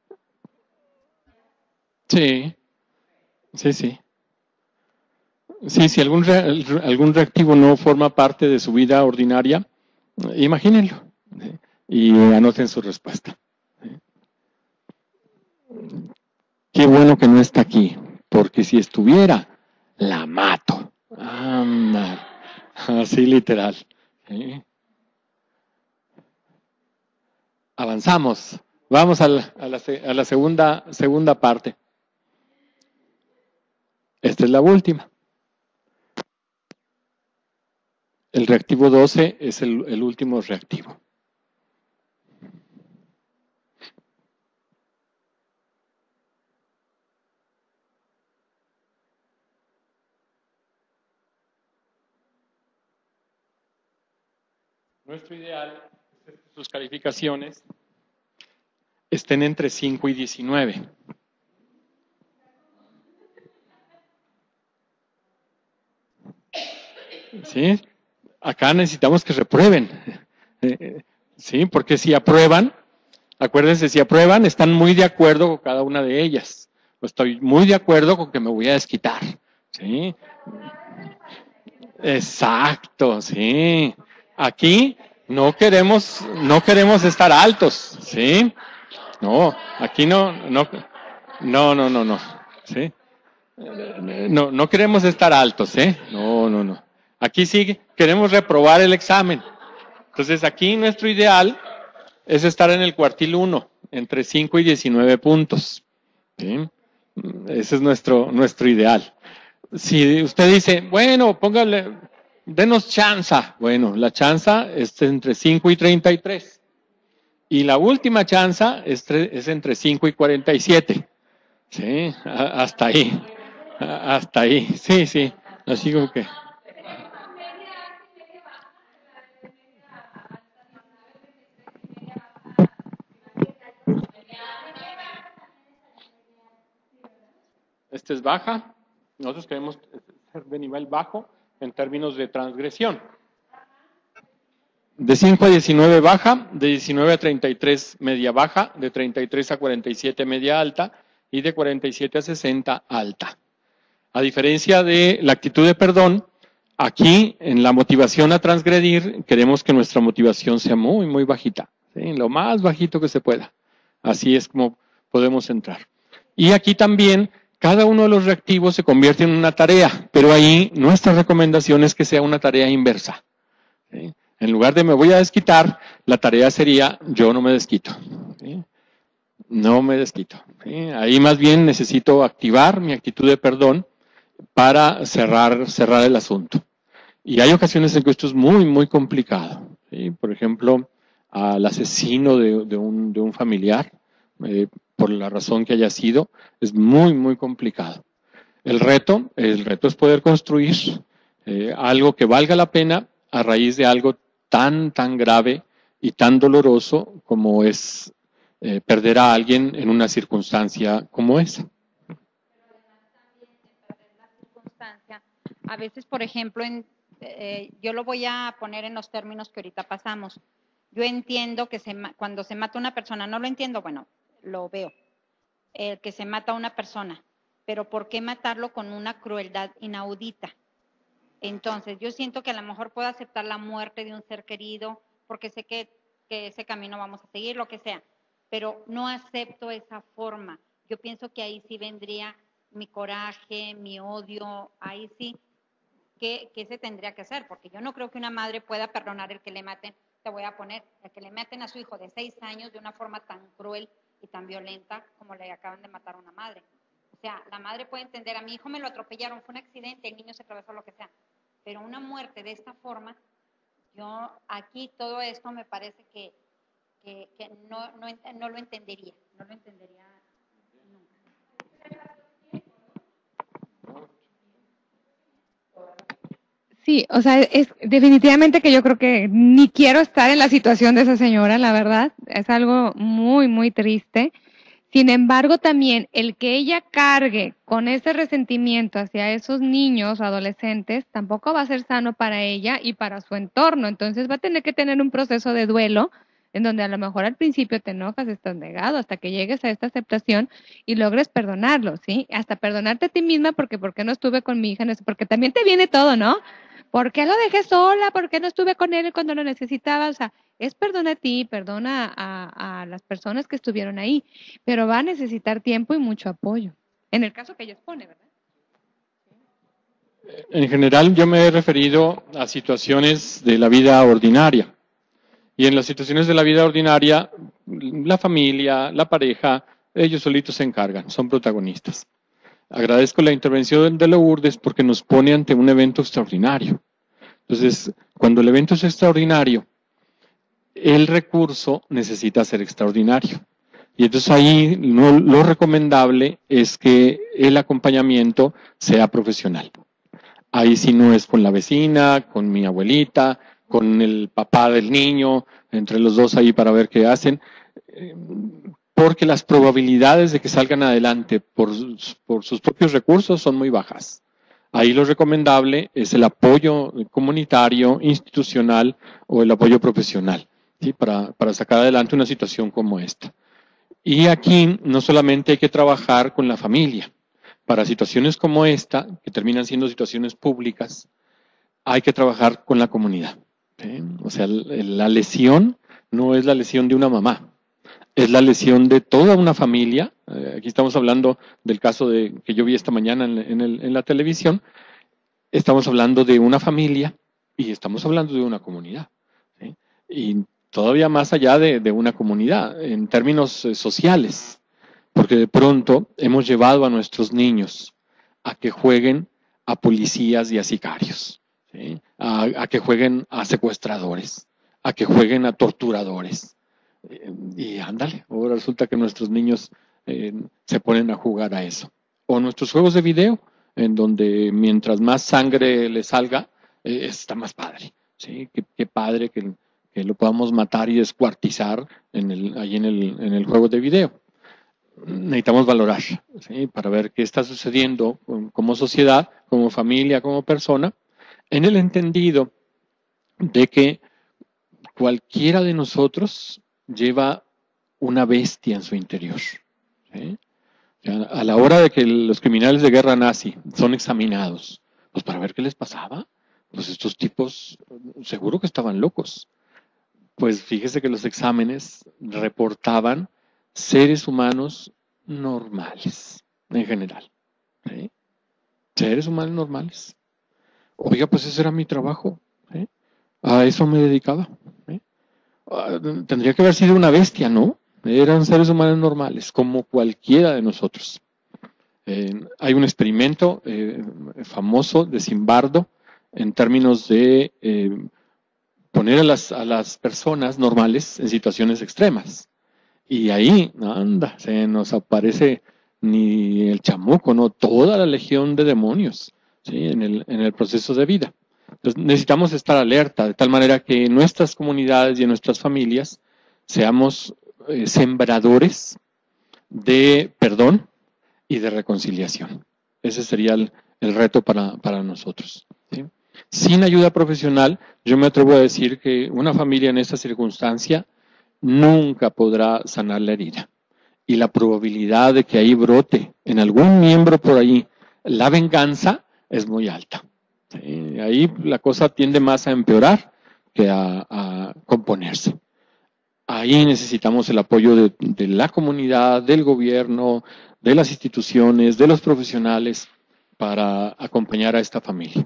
S2: Sí, sí, sí. Sí, si algún, re, algún reactivo no forma parte de su vida ordinaria, imagínenlo, ¿sí? Y anoten su respuesta. ¿Sí? Qué bueno que no está aquí, porque si estuviera, la mato. Anda, así literal. ¿Sí? Avanzamos. Vamos a la, a la, a la segunda, segunda parte. Esta es la última. El reactivo doce es el, el último reactivo. Nuestro ideal es que sus calificaciones estén entre cinco y diecinueve. ¿Sí? Acá necesitamos que reprueben. ¿Sí? Porque si aprueban, acuérdense, si aprueban, están muy de acuerdo con cada una de ellas. Estoy muy de acuerdo con que me voy a desquitar. ¿Sí? Exacto, sí. Aquí no queremos, no queremos estar altos, ¿sí? No, aquí no, no, no, no, no, no, ¿sí? No, no queremos estar altos, ¿eh? No, no, no. Aquí sí queremos reprobar el examen. Entonces aquí nuestro ideal es estar en el cuartil uno, entre cinco y diecinueve puntos, ¿sí? Ese es nuestro, nuestro ideal. Si usted dice, bueno, póngale, denos chanza. Bueno, la chanza es entre cinco y treinta y tres. Y la última chanza es, es entre cinco y cuarenta y siete. Sí, hasta ahí. Hasta ahí. Sí, sí. Así como que. Esta es baja. Nosotros queremos ser de nivel bajo en términos de transgresión. De cinco a diecinueve baja, de diecinueve a treinta y tres media baja, de treinta y tres a cuarenta y siete media alta y de cuarenta y siete a sesenta alta. A diferencia de la actitud de perdón, aquí en la motivación a transgredir queremos que nuestra motivación sea muy, muy bajita, ¿sí? Lo más bajito que se pueda. Así es como podemos entrar. Y aquí también cada uno de los reactivos se convierte en una tarea, pero ahí nuestra recomendación es que sea una tarea inversa, ¿sí? En lugar de me voy a desquitar, la tarea sería yo no me desquito, ¿sí? No me desquito, ¿sí? Ahí más bien necesito activar mi actitud de perdón para cerrar, cerrar el asunto. Y hay ocasiones en que esto es muy, muy complicado, ¿sí? Por ejemplo, al asesino de, de, un, de un familiar, eh, por la razón que haya sido, es muy, muy complicado. El reto, el reto es poder construir eh, algo que valga la pena a raíz de algo tan, tan grave y tan doloroso como es eh, perder a alguien en una circunstancia como esa.
S5: A veces, por ejemplo, en, eh, yo lo voy a poner en los términos que ahorita pasamos. Yo entiendo que se, cuando se mata una persona, no lo entiendo, bueno, lo veo, el que se mata a una persona, pero ¿por qué matarlo con una crueldad inaudita? Entonces, yo siento que a lo mejor puedo aceptar la muerte de un ser querido, porque sé que, que ese camino vamos a seguir, lo que sea, pero no acepto esa forma. Yo pienso que ahí sí vendría mi coraje, mi odio, ahí sí, ¿qué, qué se tendría que hacer? Porque yo no creo que una madre pueda perdonar el que le maten, te voy a poner, el que le maten a su hijo de seis años de una forma tan cruel y tan violenta como le acaban de matar a una madre. O sea, la madre puede entender, a mi hijo me lo atropellaron, fue un accidente, el niño se atravesó, lo que sea, pero una muerte de esta forma, yo aquí todo esto me parece que, que, que no, no, no lo entendería, no lo entendería nunca.
S3: Sí, o sea, es definitivamente que yo creo que ni quiero estar en la situación de esa señora, la verdad, es algo muy, muy triste. Sin embargo, también el que ella cargue con ese resentimiento hacia esos niños o adolescentes tampoco va a ser sano para ella y para su entorno. Entonces va a tener que tener un proceso de duelo en donde a lo mejor al principio te enojas, estás negado, hasta que llegues a esta aceptación y logres perdonarlo, ¿sí? Hasta perdonarte a ti misma porque ¿por qué no estuve con mi hija? Porque también te viene todo, ¿no? ¿Por qué lo dejé sola? ¿Por qué no estuve con él cuando lo necesitaba? O sea, es perdona a ti, perdona a, a las personas que estuvieron ahí, pero va a necesitar tiempo y mucho apoyo. En el caso que ella expone, ¿verdad?
S2: En general, yo me he referido a situaciones de la vida ordinaria. Y en las situaciones de la vida ordinaria, la familia, la pareja, ellos solitos se encargan, son protagonistas. Agradezco la intervención de Lourdes porque nos pone ante un evento extraordinario. Entonces, cuando el evento es extraordinario, el recurso necesita ser extraordinario. Y entonces ahí no, lo recomendable es que el acompañamiento sea profesional. Ahí sí no es con la vecina, con mi abuelita, con el papá del niño, entre los dos ahí para ver qué hacen. Porque las probabilidades de que salgan adelante por, por sus propios recursos son muy bajas. Ahí lo recomendable es el apoyo comunitario, institucional o el apoyo profesional, ¿sí? para, para sacar adelante una situación como esta. Y aquí no solamente hay que trabajar con la familia. Para situaciones como esta, que terminan siendo situaciones públicas, hay que trabajar con la comunidad. ¿Sí? O sea, la lesión no es la lesión de una mamá, es la lesión de toda una familia. Eh, aquí estamos hablando del caso de, que yo vi esta mañana en, en, el, en la televisión. Estamos hablando de una familia y estamos hablando de una comunidad. ¿Sí? Y todavía más allá de, de una comunidad, en términos eh, sociales. Porque de pronto hemos llevado a nuestros niños a que jueguen a policías y a sicarios, ¿sí? a, a que jueguen a secuestradores, a que jueguen a torturadores. Eh, y ándale, ahora resulta que nuestros niños eh, se ponen a jugar a eso. O nuestros juegos de video, en donde mientras más sangre le salga, eh, está más padre. ¿Sí? Qué, qué padre que, que lo podamos matar y descuartizar en el, ahí en el, en el juego de video. Necesitamos valorar, ¿sí? Para ver qué está sucediendo como sociedad, como familia, como persona, en el entendido de que cualquiera de nosotros lleva una bestia en su interior. ¿Sí? O sea, a la hora de que los criminales de guerra nazi son examinados, pues para ver qué les pasaba, pues estos tipos seguro que estaban locos. Pues fíjese que los exámenes reportaban seres humanos normales, en general. ¿Sí? Seres humanos normales. Oiga, pues ese era mi trabajo. ¿Sí? A eso me dedicaba. ¿Sí? Ah, tendría que haber sido una bestia, ¿no? Eran seres humanos normales, como cualquiera de nosotros. Eh, hay un experimento eh, famoso de Zimbardo en términos de eh, poner a las, a las personas normales en situaciones extremas. Y ahí, anda, se nos aparece ni el chamuco, no, toda la legión de demonios, ¿sí? en, el, en el proceso de vida. Entonces necesitamos estar alerta, de tal manera que en nuestras comunidades y en nuestras familias seamos eh, sembradores de perdón y de reconciliación. Ese sería el, el reto para, para nosotros. ¿Sí? Sin ayuda profesional, yo me atrevo a decir que una familia en esta circunstancia nunca podrá sanar la herida. Y la probabilidad de que ahí brote en algún miembro por ahí la venganza es muy alta. ¿Sí? Ahí la cosa tiende más a empeorar que a, a componerse. Ahí necesitamos el apoyo de, de la comunidad, del gobierno, de las instituciones, de los profesionales para acompañar a esta familia.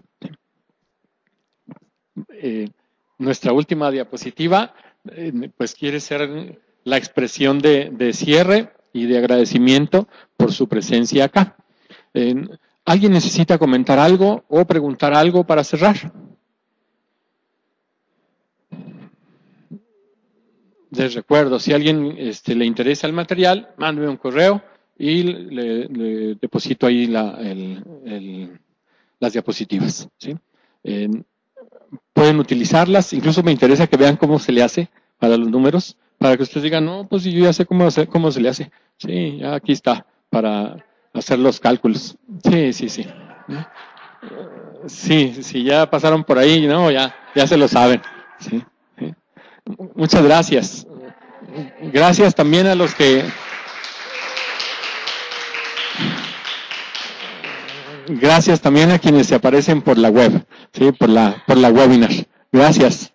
S2: Eh, nuestra última diapositiva pues quiere ser la expresión de, de cierre y de agradecimiento por su presencia acá. Eh, ¿Alguien necesita comentar algo o preguntar algo para cerrar? Les recuerdo, si a alguien este, le interesa el material, mándeme un correo y le, le deposito ahí la, el, el, las diapositivas. ¿Sí? Eh, pueden utilizarlas, incluso me interesa que vean cómo se le hace para los números, para que ustedes digan, no, pues yo ya sé cómo, hacer, cómo se le hace. Sí, ya aquí está, para hacer los cálculos. Sí, sí, sí. Sí, sí, ya pasaron por ahí, ¿no? Ya, ya se lo saben. Sí, sí. Muchas gracias. Gracias también a los que... Gracias también a quienes se aparecen por la web, ¿sí? por la, por la webinar. Gracias.